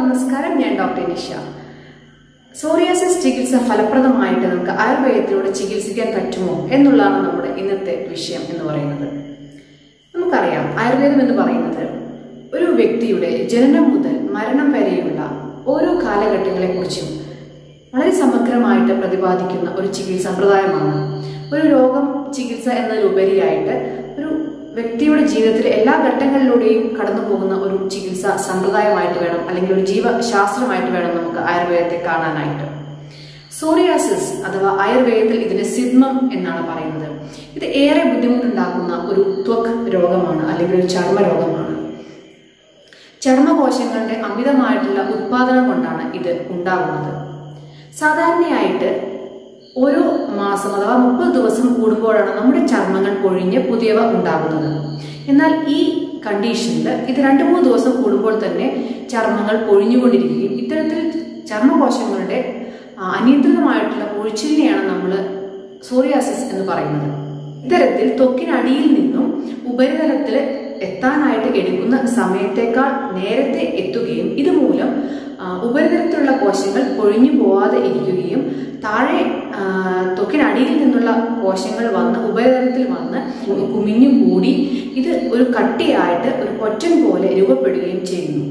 നമസ്കാരം, ഞാൻ doctor Nisha. Psoriasis ചികിത്സ ഫലപ്രദമായിട്ട് നമുക്ക് ആയുർവേദത്തിലൂടെ ചികിത്സിക്കാൻ പറ്റുമോ എന്നുള്ളതാണ് നമ്മുടെ ഇന്നത്തെ വിഷയം എന്ന് പറയുന്നത്. നമുക്കറിയാം, ആയുർവേദം എന്ന് പറയുന്നത് ഒരു വ്യക്തിയുടെ ജനനം മുതൽ മരണം വരെയുള്ള ഓരോ കാലഘട്ടങ്ങളെക്കുറിച്ചും വളരെ സമഗ്രമായിട്ട് പ്രതിപാദിക്കുന്ന ഒരു ചികിത്സാ സമ്പ്രദായമാണ്. ഒരു രോഗം ചികിത്സ എന്നതിലുപരിയായിട്ട് ഒരു വ്യക്തിയുടെ ജീവിതത്തിലെ എല്ലാ ഘട്ടങ്ങളിലൂടെയും കടന്നു പോകുന്ന ഒരു ചികിത്സാ സമ്പ്രദായമായിട്ട് വേണം, അല്ലെങ്കിൽ ഒരു ജീവശാസ്ത്രമായിട്ട് വേണം നമുക്ക് ആയുർവേദത്തെ കാണാനായിട്ട്. സോറിയാസിസ് അഥവാ ആയുർവേദത്തിൽ ഇതിനെ സിദ്മം എന്നാണ് പറയുന്നത്. ഇത് ഏറെ ബുദ്ധിമുട്ടുണ്ടാക്കുന്ന ഒരു ത്വക് രോഗമാണ്, അല്ലെങ്കിൽ ഒരു ചർമ്മ രോഗമാണ്. ചർമ്മകോശങ്ങളുടെ അമിതമായിട്ടുള്ള ഉത്പാദനം കൊണ്ടാണ് ഇത് ഉണ്ടാകുന്നത്. സാധാരണയായിട്ട് ഓരോ മാസം അഥവാ 30 ദിവസം കൂടുമ്പോഴാണ് നമ്മുടെ ചർമ്മങ്ങൾ പൊഴിഞ്ഞ് പുതിയവ ഉണ്ടാകുന്നത്. എന്നാൽ ഈ കണ്ടീഷനിൽ ഇത് 2-3 ദിവസം കൂടുമ്പോൾ തന്നെ ചർമ്മങ്ങൾ പൊഴിഞ്ഞുകൊണ്ടിരിക്കുകയും ഇത്തരത്തിൽ ചർമ്മകോശങ്ങളുടെ അനിയന്ത്രിതമായിട്ടുള്ള പൊഴിച്ചിലിനെയാണ് നമ്മൾ സോറിയാസിസ് എന്ന് പറയുന്നത്. ഇത്തരത്തിൽ ത്വക്കിനടിയിൽ നിന്നും ഉപരിതലത്തിൽ എത്താനായിട്ട് എടുക്കുന്ന സമയത്തേക്കാൾ നേരത്തെ എത്തുകയും ഇതുമൂലം ഉപരിതലത്തിലുള്ള കോശങ്ങൾ പൊഴിഞ്ഞു പോവാതെ ഇരിക്കുകയും താഴെ ത്വക്കിനടിയിൽ നിന്നുള്ള കോശങ്ങൾ വന്ന് ഉപരിതലത്തിൽ വന്ന് കുമിഞ്ഞു കൂടി ഇത് ഒരു കട്ടിയായിട്ട് ഒരു കൊറ്റൻ പോലെ രൂപപ്പെടുകയും ചെയ്യുന്നു.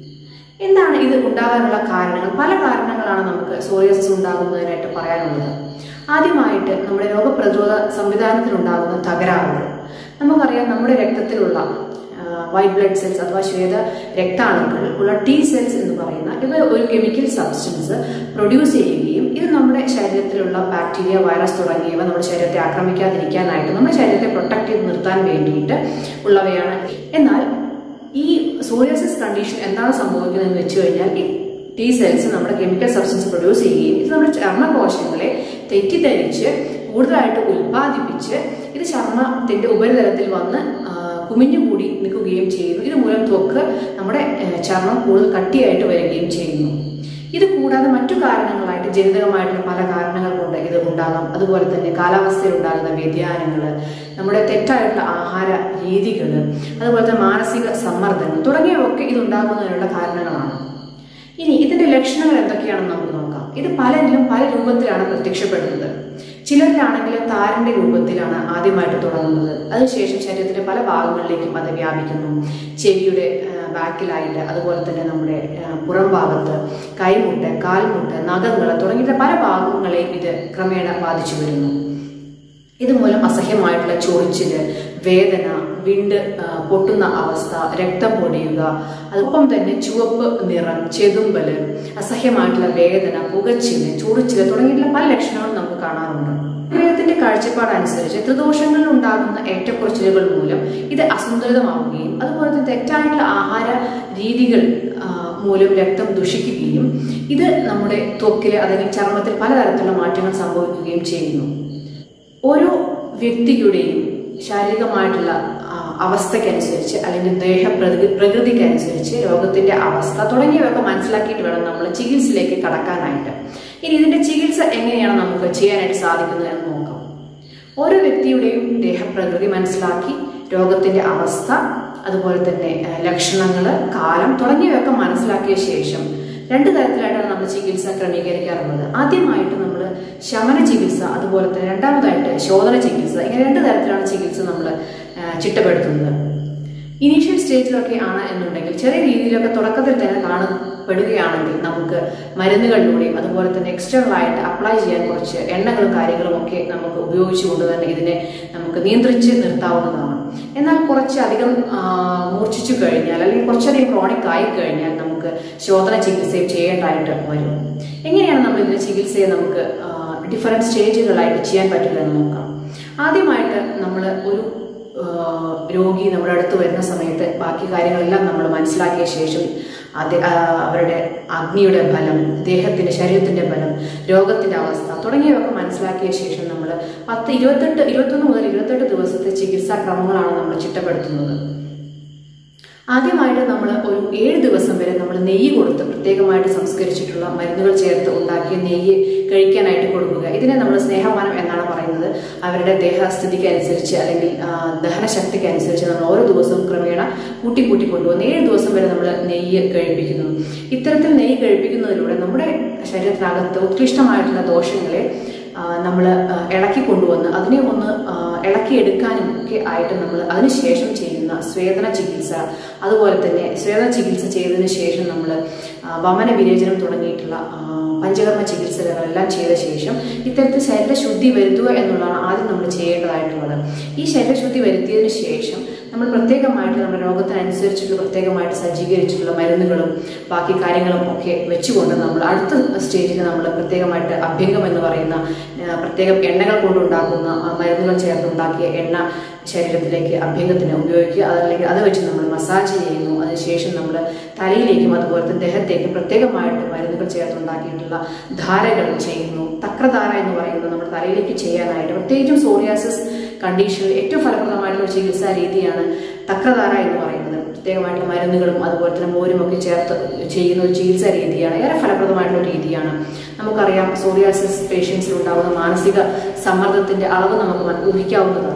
എന്താണ് ഇത് ഉണ്ടാകാനുള്ള കാരണങ്ങൾ? പല കാരണങ്ങളാണ് നമുക്ക് സോറിയാസിസ് ഉണ്ടാകുന്നതിനായിട്ട് പറയാനുള്ളത്. ആദ്യമായിട്ട് നമ്മുടെ രോഗപ്രതിരോധ സംവിധാനത്തിലുണ്ടാകുന്ന തകരാറുകൾ. നമുക്കറിയാം, നമ്മുടെ രക്തത്തിലുള്ള വൈറ്റ് ബ്ലഡ് സെൽസ് അഥവാ ശ്വേത രക്താണുക്കൾ ഉള്ള ടി സെൽസ് എന്ന് പറയുന്ന ഇവ ഒരു കെമിക്കൽ സബ്സ്റ്റൻസ് പ്രൊഡ്യൂസ് ചെയ്യുകയും ഇത് നമ്മുടെ ശരീരത്തിലുള്ള ബാക്ടീരിയ, വൈറസ് തുടങ്ങിയവ നമ്മുടെ ശരീരത്തെ ആക്രമിക്കാതിരിക്കാനായിട്ട് നമ്മുടെ ശരീരത്തെ പ്രൊട്ടക്ട് ചെയ്ത് നിർത്താൻ വേണ്ടിയിട്ട് ഉള്ളവയാണ്. എന്നാൽ ഈ സോറിയാസിസ് കണ്ടീഷൻ എന്താണ് സംഭവിക്കുന്നതെന്ന് വെച്ച് കഴിഞ്ഞാൽ, ഈ ടി സെൽസ് നമ്മുടെ കെമിക്കൽ സബ്സ്റ്റൻസ് പ്രൊഡ്യൂസ് ചെയ്യുകയും ഇത് നമ്മുടെ ചർമ്മകോശങ്ങളെ തെറ്റിദ്ധരിച്ച് കൂടുതലായിട്ട് ഉൽപ്പാദിപ്പിച്ച് ഇത് ചർമ്മത്തിന്റെ ഉപരിതലത്തിൽ വന്ന് കുമിഞ്ഞുകൂടി നിൽക്കുകയും ചെയ്യുന്നു. ഇതുമൂലം ത്വക്ക് നമ്മുടെ ചർമ്മം കൂടുതൽ കട്ടിയായിട്ട് വരികയും ചെയ്യുന്നു. ഇത് കൂടാതെ മറ്റു കാരണങ്ങളായിട്ട് ജനിതകമായിട്ടുള്ള പല കാരണങ്ങൾ കൊണ്ട് ഇത് ഉണ്ടാകാം. അതുപോലെ തന്നെ കാലാവസ്ഥയിൽ ഉണ്ടാകുന്ന വ്യതിയാനങ്ങൾ, നമ്മുടെ തെറ്റായിട്ടുള്ള ആഹാര രീതികൾ, അതുപോലെ തന്നെ മാനസിക സമ്മർദ്ദങ്ങൾ തുടങ്ങിയവയൊക്കെ ഇതുണ്ടാകുന്നതിനുള്ള കാരണങ്ങളാണ്. ഇനി ഇതിന്റെ ലക്ഷണങ്ങൾ എന്തൊക്കെയാണെന്ന് നമുക്ക് നോക്കാം. ഇത് പലരിലും പല രൂപത്തിലാണ് പ്രത്യക്ഷപ്പെടുന്നത്. ചിലരിലാണെങ്കിൽ താരന്റെ രൂപത്തിലാണ് ആദ്യമായിട്ട് തുടങ്ങുന്നത്. അതിനുശേഷം ശരീരത്തിന്റെ പല ഭാഗങ്ങളിലേക്കും അത് വ്യാപിക്കുന്നു. ചെവിയുടെ ബാക്കിലായിട്ട്, അതുപോലെ തന്നെ നമ്മുടെ പുറം ഭാഗത്ത്, കൈമുട്ട്, കാൽമുട്ട്, നഖങ്ങൾ തുടങ്ങിയ പല ഭാഗങ്ങളെയും ഇത് ക്രമേണ ബാധിച്ചു വരുന്നു. ഇതുമൂലം അസഹ്യമായിട്ടുള്ള ചൊറിച്ചില്, വേദന, വിണ്ട് പൊട്ടുന്ന അവസ്ഥ, രക്തം പൊടിയുക, അതോടൊപ്പം തന്നെ ചുവപ്പ് നിറം, ചെതുമ്പല്, അസഹ്യമായിട്ടുള്ള വേദന, പുകച്ചില്, ചൊറിച്ചില് തുടങ്ങിയിട്ടുള്ള പല ലക്ഷണങ്ങളും നമുക്ക് കാണാറുണ്ട്. ആയുർവേദത്തിന്റെ കാഴ്ചപ്പാടനുസരിച്ച് ത്രിദോഷങ്ങളിൽ ഉണ്ടാകുന്ന ഏറ്റക്കുറച്ചിലുകൾ മൂലം ഇത് അസന്തുലിതമാവുകയും അതുപോലെ തന്നെ തെറ്റായിട്ടുള്ള ആഹാര രീതികൾ മൂലം രക്തം ദുഷിക്കുകയും ഇത് നമ്മുടെ ത്വക്കില് അല്ലെങ്കിൽ ചർമ്മത്തിൽ പലതരത്തിലുള്ള മാറ്റങ്ങൾ സംഭവിക്കുകയും ചെയ്യുന്നു. ഓരോ വ്യക്തിയുടെയും ശാരീരികമായിട്ടുള്ള അവസ്ഥയ്ക്കനുസരിച്ച് അല്ലെങ്കിൽ പ്രകൃതിക്കനുസരിച്ച് രോഗത്തിന്റെ അവസ്ഥ തുടങ്ങിയവയൊക്കെ മനസ്സിലാക്കിയിട്ട് വേണം നമ്മൾ ചികിത്സയിലേക്ക് കടക്കാനായിട്ട്. ഇനി ഇതിന്റെ ചികിത്സ എങ്ങനെയാണ് നമുക്ക് ചെയ്യാനായിട്ട് സാധിക്കുന്നത് എന്ന് നോക്കാം. ഓരോ വ്യക്തിയുടെയും ദേഹപ്രകൃതി മനസ്സിലാക്കി രോഗത്തിന്റെ അവസ്ഥ, അതുപോലെ തന്നെ ലക്ഷണങ്ങള്, കാലം തുടങ്ങിയവയൊക്കെ മനസ്സിലാക്കിയ ശേഷം 2 തരത്തിലായിട്ടാണ് നമ്മൾ ചികിത്സ ക്രമീകരിക്കാറുള്ളത്. ആദ്യമായിട്ട് നമ്മൾ ശമന ചികിത്സ, അതുപോലെ തന്നെ രണ്ടാമതായിട്ട് ശോധന ചികിത്സ, ഇങ്ങനെ 2 തരത്തിലാണ് ചികിത്സ നമ്മൾ ചിട്ടപ്പെടുത്തുന്നത്. ഇനീഷ്യൽ സ്റ്റേജിലൊക്കെ ആണ് എന്നുണ്ടെങ്കിൽ, ചെറിയ രീതിയിലൊക്കെ തുടക്കത്തിൽ തന്നെ കാണപ്പെടുകയാണെങ്കിൽ നമുക്ക് മരുന്നുകളിലൂടെയും അതുപോലെ തന്നെ എക്സ്റ്റേണൽ ആയിട്ട് അപ്ലൈ ചെയ്യാൻ കുറച്ച് എണ്ണകളും കാര്യങ്ങളും ഒക്കെ നമുക്ക് ഉപയോഗിച്ചുകൊണ്ട് തന്നെ ഇതിനെ നമുക്ക് നിയന്ത്രിച്ച് നിർത്താവുന്നതാണ്. എന്നാൽ കുറച്ചധികം മൂർച്ഛിച്ചു കഴിഞ്ഞാൽ അല്ലെങ്കിൽ കുറച്ചധികം ക്രോണിക് ആയി കഴിഞ്ഞാൽ നമുക്ക് ശോധന ചികിത്സയും ചെയ്യേണ്ടതായിട്ട് വരും. എങ്ങനെയാണ് നമ്മൾ ഇതിന്റെ ചികിത്സയെ നമുക്ക് ഡിഫറൻറ്റ് സ്റ്റേജുകളായിട്ട് ചെയ്യാൻ പറ്റില്ല എന്ന് നോക്കാം. ആദ്യമായിട്ട് നമ്മൾ ഒരു രോഗി നമ്മുടെ അടുത്ത് വരുന്ന സമയത്ത് ബാക്കി കാര്യങ്ങളെല്ലാം നമ്മൾ മനസ്സിലാക്കിയ ശേഷം അവരുടെ അഗ്നിയുടെ ബലം, ശരീരത്തിന്റെ ബലം, രോഗത്തിന്റെ അവസ്ഥ തുടങ്ങിയവയൊക്കെ മനസ്സിലാക്കിയ ശേഷം നമ്മൾ 21 മുതൽ 28 ദിവസത്തെ ചികിത്സാ ക്രമങ്ങളാണ് നമ്മൾ ചിട്ടപ്പെടുത്തുന്നത്. ആദ്യമായിട്ട് നമ്മൾ ഒരു 7 ദിവസം വരെ നമ്മൾ നെയ്യ് കൊടുത്ത് പ്രത്യേകമായിട്ട് സംസ്കരിച്ചിട്ടുള്ള മരുന്നുകൾ ചേർത്ത് ഉണ്ടാക്കിയ നെയ്യ് കഴിക്കാനായിട്ട് കൊടുക്കുക. ഇതിനെ നമ്മൾ സ്നേഹപാനം എന്നാണ് പറയുന്നത്. അവരുടെ ദേഹസ്ഥിതിക്ക് അനുസരിച്ച് അല്ലെങ്കിൽ ദഹനശക്തിക്ക് അനുസരിച്ച് നമ്മൾ ഓരോ ദിവസവും ക്രമേണ കൂട്ടി കൊണ്ടുവന്ന് 7 ദിവസം വരെ നമ്മൾ നെയ്യ് കഴിപ്പിക്കുന്നു. ഇത്തരത്തിൽ നെയ്യ് കഴിപ്പിക്കുന്നതിലൂടെ നമ്മുടെ ശരീരത്തിനകത്ത് ഉത്കൃഷ്ടമായിട്ടുള്ള ദോഷങ്ങളെ നമ്മൾ ഇളക്കി കൊണ്ടുവന്ന് അതിനെ ഒന്ന് ഇളക്കിയെടുക്കാനും ഒക്കെ ആയിട്ട് നമ്മൾ അതിനുശേഷം ചെയ്യുന്ന സ്വേദന ചികിത്സ, അതുപോലെ തന്നെ സ്വേദന ചികിത്സ ചെയ്തതിന് ശേഷം നമ്മൾ വമന വിരേചനം തുടങ്ങിയിട്ടുള്ള പഞ്ചകർമ്മ ചികിത്സകളെല്ലാം ചെയ്ത ശേഷം ഇത്തരത്തിൽ ശരീരശുദ്ധി വരുത്തുക എന്നുള്ളതാണ് ആദ്യം നമ്മൾ ചെയ്യേണ്ടതായിട്ടുള്ളത്. ഈ ശരീരശുദ്ധി വരുത്തിയതിനു ശേഷം നമ്മൾ പ്രത്യേകമായിട്ട് നമ്മുടെ രോഗത്തിനനുസരിച്ചിട്ടുള്ള പ്രത്യേകമായിട്ട് സജ്ജീകരിച്ചിട്ടുള്ള മരുന്നുകളും ബാക്കി കാര്യങ്ങളും ഒക്കെ വെച്ചുകൊണ്ട് നമ്മൾ അടുത്ത സ്റ്റേജിൽ നമ്മൾ പ്രത്യേകമായിട്ട് അഭ്യംഗം എന്ന് പറയുന്ന പ്രത്യേകം എണ്ണകൾ കൊണ്ടുണ്ടാക്കുന്ന മരുന്നുകൾ ചേർത്തുണ്ടാക്കിയ എണ്ണ ശരീരത്തിലേക്ക് അഭ്യംഗത്തിന് ഉപയോഗിക്കുക. അതല്ലെങ്കിൽ അത് വെച്ച് നമ്മൾ മസാജ് ചെയ്യുന്നു. അതിനുശേഷം നമ്മൾ തലയിലേക്കും അതുപോലെ തന്നെ ദേഹത്തേക്കും പ്രത്യേകമായിട്ട് മരുന്നുകൾ ചേർത്തുണ്ടാക്കിയിട്ടുള്ള ധാരകൾ ചെയ്യുന്നു. തക്രധാര എന്ന് പറയുന്നത് നമ്മുടെ തലയിലേക്ക് ചെയ്യാനായിട്ട് പ്രത്യേകിച്ചും സോറിയാസിസ് കണ്ടീഷനിൽ ഏറ്റവും ഫലപ്രദമായിട്ടുള്ള ചികിത്സാ രീതിയാണ് തക്രധാര എന്ന് പറയുന്നത്. പ്രത്യേകമായിട്ടുള്ള മരുന്നുകളും അതുപോലെ തന്നെ മോരും ഒക്കെ ചേർത്ത് ചെയ്യുന്ന ഒരു ചികിത്സാ രീതിയാണ്. ഏറെ ഫലപ്രദമായിട്ടുള്ള രീതിയാണ്. നമുക്കറിയാം സോറിയാസിസ് പേഷ്യൻസിൽ ഉണ്ടാകുന്ന മാനസിക സമ്മർദ്ദത്തിന്റെ അളവ് നമുക്ക് ഊഹിക്കാവുന്നതാണ്.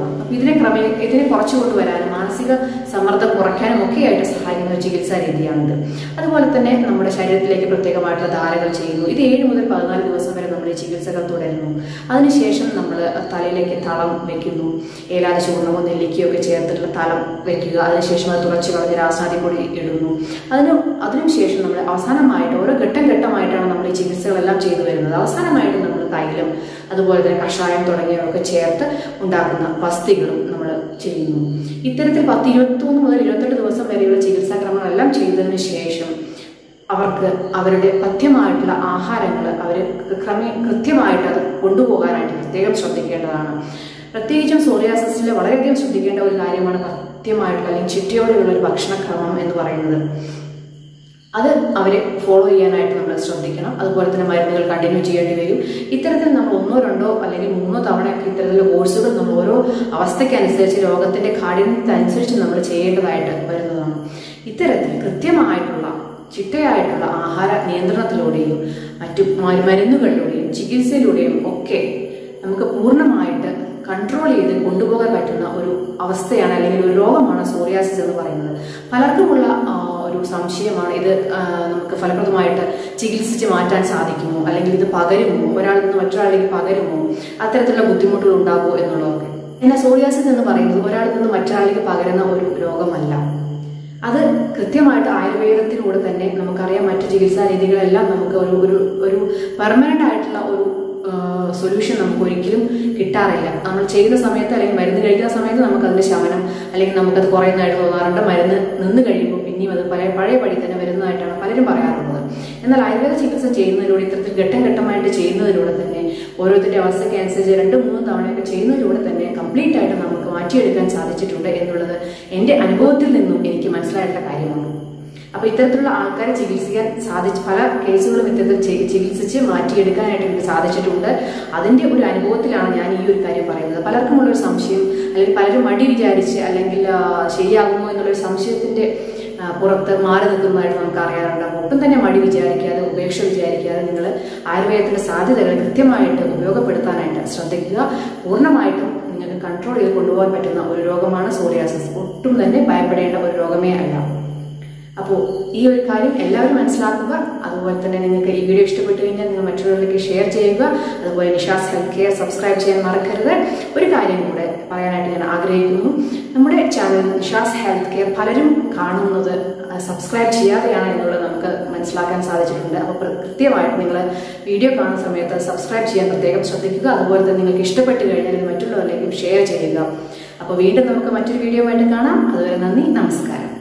ഇതിനെ കുറച്ചു കൊണ്ടുവരാനും മാനസിക സമ്മർദ്ദം കുറയ്ക്കാനും ഒക്കെയായിട്ട് സഹായിക്കുന്ന ഒരു ചികിത്സാ രീതിയാണിത്. അതുപോലെ തന്നെ നമ്മുടെ ശരീരത്തിലേക്ക് പ്രത്യേകമായിട്ടുള്ള ധാരകൾ ചെയ്യുന്നു. ഇത് 7 മുതൽ 14 ദിവസം വരെ നമ്മൾ ഈ ചികിത്സകൾ തുടരുന്നു. അതിനുശേഷം നമ്മൾ തലയിലേക്ക് തളം വെക്കുന്നു. ഏലാതി ചൂർണമോ നെല്ലിക്കയോ ഒക്കെ ചേർത്തിട്ടുള്ള തളം വെക്കുക. അതിനുശേഷം അത് തുറച്ചു കളഞ്ഞ് രാസാദിപ്പൊടി ഇടുന്നു. അതിനുശേഷം നമ്മൾ അവസാനമായിട്ട് ഓരോ ഘട്ടമായിട്ടാണ് നമ്മൾ ഈ ചികിത്സകളെല്ലാം ചെയ്തു വരുന്നത്. അവസാനമായിട്ട് നമ്മൾ തൈലം അതുപോലെ തന്നെ കഷായം തുടങ്ങിയവയൊക്കെ ചേർത്ത് ഉണ്ടാക്കുന്ന പസ്തികളും നമ്മൾ ചെയ്യുന്നു. ഇത്തരത്തിൽ 21 മുതൽ 28 ദിവസം വരെയുള്ള ചികിത്സാക്രമങ്ങളെല്ലാം ചെയ്തതിനു ശേഷം അവർക്ക് അവരുടെ പഥ്യമായിട്ടുള്ള ആഹാരങ്ങൾ അവർ കൃത്യമായിട്ട് അത് കൊണ്ടുപോകാനായിട്ട് പ്രത്യേകം ശ്രദ്ധിക്കേണ്ടതാണ്. പ്രത്യേകിച്ചും സോറിയാസിസിൽ വളരെയധികം ശ്രദ്ധിക്കേണ്ട ഒരു കാര്യമാണ് പഥ്യമായിട്ടുള്ള അല്ലെങ്കിൽ ചിട്ടയോടെയുള്ള ഒരു ഭക്ഷണക്രമം എന്ന് പറയുന്നത്. അത് അവരെ ഫോളോ ചെയ്യാനായിട്ട് നമ്മൾ ശ്രദ്ധിക്കണം. അതുപോലെ തന്നെ മരുന്നുകൾ കണ്ടിന്യൂ ചെയ്യേണ്ടി വരും. ഇത്തരത്തിൽ നമ്മൾ 1, 2 അല്ലെങ്കിൽ 3 തവണയൊക്കെ ഇത്തരത്തിലുള്ള കോഴ്സുകൾ നമ്മൾ ഓരോ അവസ്ഥയ്ക്കനുസരിച്ച് രോഗത്തിന്റെ കാഠിന്യത്തിനനുസരിച്ച് നമ്മൾ ചെയ്യേണ്ടതായിട്ട് വരുന്നതാണ്. ഇത്തരത്തിൽ കൃത്യമായിട്ടുള്ള ചിട്ടയായിട്ടുള്ള ആഹാര നിയന്ത്രണത്തിലൂടെയും മറ്റു മരുന്നുകളിലൂടെയും ചികിത്സയിലൂടെയും ഒക്കെ നമുക്ക് പൂർണ്ണമായിട്ട് കൺട്രോൾ ചെയ്ത് കൊണ്ടുപോകാൻ പറ്റുന്ന ഒരു അവസ്ഥയാണ് അല്ലെങ്കിൽ ഒരു രോഗമാണ് സോറിയാസിസ് എന്ന് പറയുന്നത്. പലർക്കുമുള്ള ഒരു സംശയമാണ് ഇത് നമുക്ക് ഫലപ്രദമായിട്ട് ചികിത്സിച്ച് മാറ്റാൻ സാധിക്കുമോ, അല്ലെങ്കിൽ ഇത് പകരുമോ, ഒരാളിൽ നിന്ന് മറ്റൊരാളിലേക്ക് പകരുമോ, അത്തരത്തിലുള്ള ബുദ്ധിമുട്ടുകൾ ഉണ്ടാകുമോ എന്നുള്ളതൊക്കെ. എന്നാൽ സോറിയാസിസ് എന്ന് പറയുന്നത് ഒരാളിൽ നിന്ന് മറ്റൊരാളിലേക്ക് പകരുന്ന ഒരു രോഗമല്ല. അത് കൃത്യമായിട്ട് ആയുർവേദത്തിലൂടെ തന്നെ നമുക്കറിയാം. മറ്റു ചികിത്സാ രീതികളെല്ലാം നമുക്ക് ഒരു പെർമനന്റ് ആയിട്ടുള്ള ഒരു സൊല്യൂഷൻ നമുക്ക് ഒരിക്കലും കിട്ടാറില്ല. നമ്മൾ ചെയ്യുന്ന സമയത്ത് അല്ലെങ്കിൽ മരുന്ന് കഴിക്കുന്ന സമയത്ത് നമുക്ക് അതിന്റെ ശമനം അല്ലെങ്കിൽ നമുക്കത് കുറയുന്നതായിട്ട് തോന്നാറുണ്ട്. മരുന്ന് നിന്ന് കഴിയുമ്പോൾ പിന്നെയും അത് പഴയ പടി തന്നെ വരുന്നതായിട്ടാണ് പലരും പറയാറുള്ളത്. എന്നാൽ ആയുർവേദ ചികിത്സ ചെയ്യുന്നതിലൂടെ ഇത്തരത്തിൽ ഘട്ടമായിട്ട് ചെയ്യുന്നതിലൂടെ തന്നെ ഓരോരുത്തരുടെ അവസ്ഥയ്ക്ക് അനുസരിച്ച് 2-3 തവണയൊക്കെ ചെയ്യുന്നതിലൂടെ തന്നെ കംപ്ലീറ്റ് ആയിട്ട് നമുക്ക് മാറ്റിയെടുക്കാൻ സാധിച്ചിട്ടുണ്ട് എന്നുള്ളത് എൻ്റെ അനുഭവത്തിൽ നിന്നും എനിക്ക് മനസ്സിലായിട്ടുള്ള കാര്യമാണ്. അപ്പൊ ഇത്തരത്തിലുള്ള ആൾക്കാരെ ചികിത്സിക്കാൻ പല കേസുകളും ഇത്തരത്തിൽ ചികിത്സിച്ച് മാറ്റിയെടുക്കാനായിട്ട് എനിക്ക് സാധിച്ചിട്ടുണ്ട്. അതിന്റെ ഒരു അനുഭവത്തിലാണ് ഞാൻ ഈ ഒരു കാര്യം പറയുന്നത്. പലർക്കുമുള്ളൊരു സംശയം അല്ലെങ്കിൽ പലരും മടി വിചാരിച്ച് അല്ലെങ്കിൽ ശരിയാകുമോ എന്നുള്ളൊരു സംശയത്തിന്റെ പുറത്ത് മാറി നിൽക്കുന്നതായിട്ട് നമുക്ക് അറിയാറുണ്ട്. അപ്പോൾ ഒട്ടും തന്നെ മടി വിചാരിക്കാതെ ഉപേക്ഷ വിചാരിക്കാതെ നിങ്ങൾ ആയുർവേദത്തിന്റെ സാധ്യതകൾ കൃത്യമായിട്ട് ഉപയോഗപ്പെടുത്താനായിട്ട് ശ്രദ്ധിക്കുക. പൂർണ്ണമായിട്ടും നിങ്ങൾക്ക് കൺട്രോൾ ചെയ്ത് കൊണ്ടുപോകാൻ പറ്റുന്ന ഒരു രോഗമാണ് സോറിയാസിസ്. ഒട്ടും തന്നെ ഭയപ്പെടേണ്ട ഒരു രോഗമേ അല്ല. അപ്പോൾ ഈ ഒരു കാര്യം എല്ലാവരും മനസ്സിലാക്കുക. അതുപോലെ തന്നെ നിങ്ങൾക്ക് ഈ വീഡിയോ ഇഷ്ടപ്പെട്ടു കഴിഞ്ഞാൽ നിങ്ങൾ മറ്റുള്ളവരിലേക്ക് ഷെയർ ചെയ്യുക. അതുപോലെ നിഷാസ് ഹെൽത്ത് കെയർ സബ്സ്ക്രൈബ് ചെയ്യാൻ മറക്കരുത്. ഒരു കാര്യം കൂടെ പറയാനായിട്ട് ഞാൻ ആഗ്രഹിക്കുന്നു. നമ്മുടെ ചാനൽ നിഷാസ് ഹെൽത്ത് കെയർ പലരും കാണുന്നത് സബ്സ്ക്രൈബ് ചെയ്യാതെയാണ് എന്നുള്ളത് നമുക്ക് മനസ്സിലാക്കാൻ സാധിച്ചിട്ടുണ്ട്. അപ്പോൾ കൃത്യമായിട്ട് നിങ്ങൾ വീഡിയോ കാണുന്ന സമയത്ത് സബ്സ്ക്രൈബ് ചെയ്യാൻ പ്രത്യേകം ശ്രദ്ധിക്കുക. അതുപോലെ തന്നെ നിങ്ങൾക്ക് ഇഷ്ടപ്പെട്ട് കഴിഞ്ഞാൽ ഇത് മറ്റുള്ളവരിലേക്കും ഷെയർ ചെയ്യുക. അപ്പോൾ വീണ്ടും നമുക്ക് മറ്റൊരു വീഡിയോ ആയിട്ട് കാണാം. അതുവരെ നന്ദി, നമസ്കാരം.